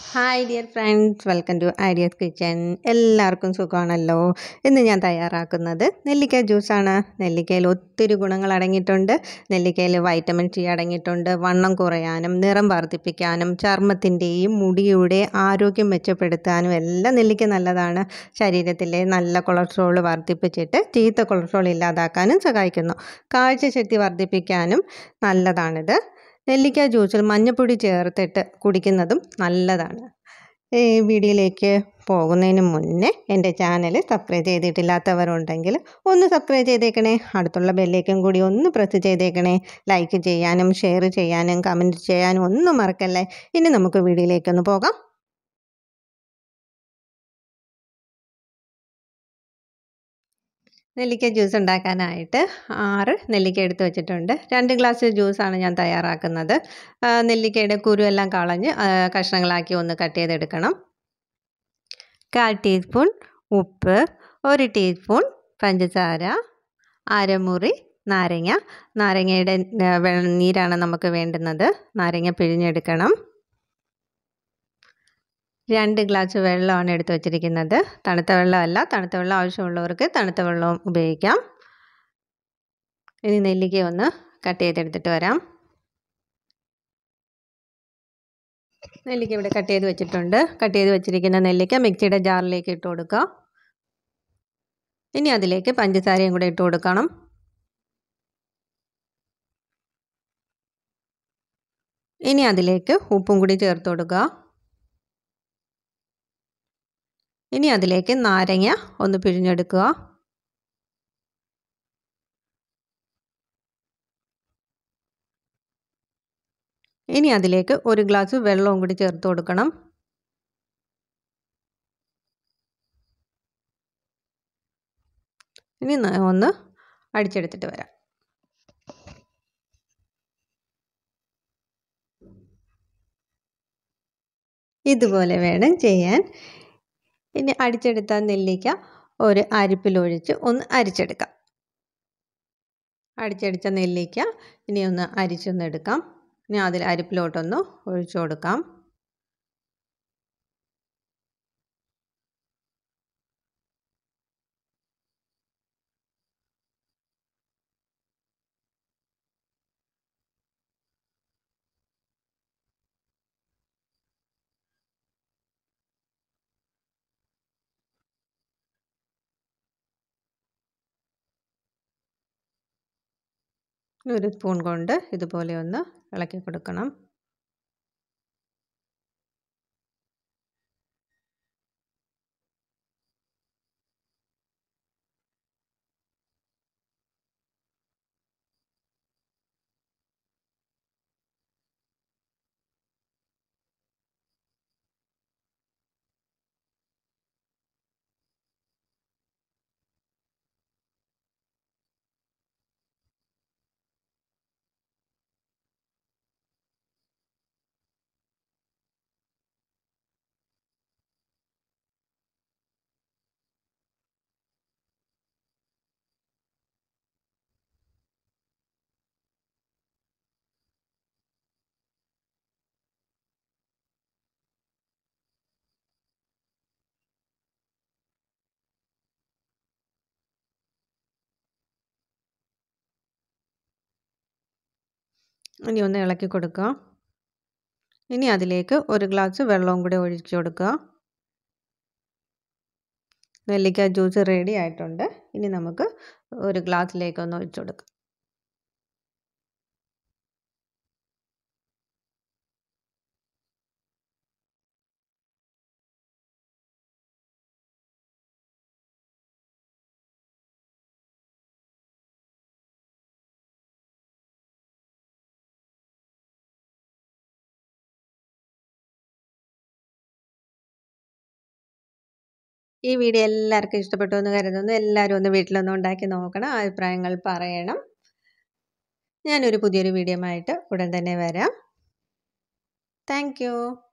Hi dear friends, welcome to ideas kitchen. എല്ലാവർക്കും സുഖമാണല്ലോ. ഇന്ന് ഞാൻ തയ്യാറാക്കുന്നത് നെല്ലിക്ക ജ്യൂസാണ്. നെല്ലിക്കയിൽ ഒത്തിരി ഗുണങ്ങൾ അടങ്ങിയിട്ടുണ്ട്. നെല്ലിക്കയിൽ വൈറ്റമിൻ സി അടങ്ങിയിട്ടുണ്ട്. വണ്ണം കുറയാനും നിറം വർദ്ധിപ്പിക്കാനും ചർമ്മത്തിൻ്റെയും മുടിയുടെ ആരോഗ്യം മെച്ചപ്പെടുത്താനും എല്ലാം നെല്ലിക്ക നല്ലതാണ്. ശരീരത്തിലെ നല്ല കൊളസ്ട്രോൾ വർദ്ധിപ്പിച്ചിട്ട് ചീത്ത കൊളസ്ട്രോൾ ഇല്ലാതാക്കാനും സഹായിക്കുന്നു. കാഴ്ചശക്തി വർദ്ധിപ്പിക്കാനും നല്ലതാണിത്. നെല്ലിക്ക ജ്യൂസിൽ മഞ്ഞൾപ്പൊടി ചേർത്തിട്ട് കുടിക്കുന്നതും നല്ലതാണ്. ഈ വീഡിയോയിലേക്ക് പോകുന്നതിന് മുന്നേ എൻ്റെ ചാനൽ സബ്സ്ക്രൈബ് ചെയ്തിട്ടില്ലാത്തവരുണ്ടെങ്കിൽ ഒന്ന് സബ്സ്ക്രൈബ് ചെയ്തേക്കണേ. അടുത്തുള്ള ബെല്ലേക്കും കൂടി ഒന്ന് പ്രസ് ചെയ്തേക്കണേ. ലൈക്ക് ചെയ്യാനും ഷെയർ ചെയ്യാനും കമൻറ്റ് ചെയ്യാനും ഒന്നും മറക്കല്ലേ. ഇനി നമുക്ക് വീഡിയോയിലേക്കൊന്ന് പോകാം. നെല്ലിക്ക ജ്യൂസ് ഉണ്ടാക്കാനായിട്ട് 6 നെല്ലിക്ക എടുത്ത് വെച്ചിട്ടുണ്ട്. 2 ഗ്ലാസ് ജ്യൂസാണ് ഞാൻ തയ്യാറാക്കുന്നത്. നെല്ലിക്കയുടെ കുരുവെല്ലാം കളഞ്ഞ് കഷ്ണങ്ങളാക്കി ഒന്ന് കട്ട് ചെയ്തെടുക്കണം. 1/4 ടീസ്പൂൺ ഉപ്പ്, 1 ടീസ്പൂൺ പഞ്ചസാര, അരമുറി നാരങ്ങ. നാരങ്ങയുടെ നീരാണ് നമുക്ക് വേണ്ടുന്നത്. നാരങ്ങ പിഴിഞ്ഞെടുക്കണം. 2 ഗ്ലാസ് വെള്ളമാണ് എടുത്ത് വച്ചിരിക്കുന്നത്. തണുത്ത വെള്ളമല്ല, തണുത്ത വെള്ളം ആവശ്യമുള്ളവർക്ക് തണുത്ത വെള്ളവും ഉപയോഗിക്കാം. ഇനി നെല്ലിക്ക ഒന്ന് കട്ട് ചെയ്തെടുത്തിട്ട് വരാം. നെല്ലിക്ക ഇവിടെ കട്ട് ചെയ്ത് വെച്ചിട്ടുണ്ട്. കട്ട് ചെയ്ത് വെച്ചിരിക്കുന്ന നെല്ലിക്ക മിക്സിയുടെ ജാറിലേക്ക് ഇട്ട് കൊടുക്കുക. ഇനി അതിലേക്ക് പഞ്ചസാരയും കൂടെ ഇട്ട് കൊടുക്കണം. ഇനി അതിലേക്ക് ഉപ്പും കൂടി ചേർത്ത് കൊടുക്കുക. ഇനി അതിലേക്ക് നാരങ്ങ ഒന്ന് പിഴിഞ്ഞെടുക്കുക. ഇനി അതിലേക്ക് 1 ഗ്ലാസ് വെള്ളവും കൂടി ചേർത്ത് കൊടുക്കണം. ഇനി ഒന്ന് അടിച്ചെടുത്തിട്ട് വരാം. ഇതുപോലെ വേണം ചെയ്യാൻ. ഇനി അടിച്ചെടുത്ത നെല്ലിക്ക ഒരു അരിപ്പിലൊഴിച്ച് ഒന്ന് അരിച്ചെടുക്കാം. അടിച്ചെടുത്ത നെല്ലിക്ക ഇനി ഒന്ന് അരിച്ചൊന്നെടുക്കാം. ഇനി അതിൽ അരിപ്പിലോട്ടൊന്ന് ഒഴിച്ചു കൊടുക്കാം. ഒരു സ്പൂൺ കൊണ്ട് ഇതുപോലെ ഒന്ന് ഇളക്കി കൊടുക്കണം. ഇനി ഒന്ന് ഇളക്കി കൊടുക്കുക. ഇനി അതിലേക്ക് 1 ഗ്ലാസ് വെള്ളവും കൂടി ഒഴിച്ചു കൊടുക്കുക. നെല്ലിക്ക ജ്യൂസ് റെഡി ആയിട്ടുണ്ട്. ഇനി നമുക്ക് ഒരു ഗ്ലാസ്സിലേക്ക് ഒന്ന് ഒഴിച്ചു കൊടുക്കാം. ഈ വീഡിയോ എല്ലാവർക്കും ഇഷ്ടപ്പെട്ടു എന്ന് കരുതുന്നു. എല്ലാവരും ഒന്ന് വീട്ടിലൊന്ന് ഉണ്ടാക്കി നോക്കണം. അഭിപ്രായങ്ങൾ പറയണം. ഞാനൊരു പുതിയൊരു വീഡിയോ ആയിട്ട് ഉടൻ തന്നെ വരാം. Thank U.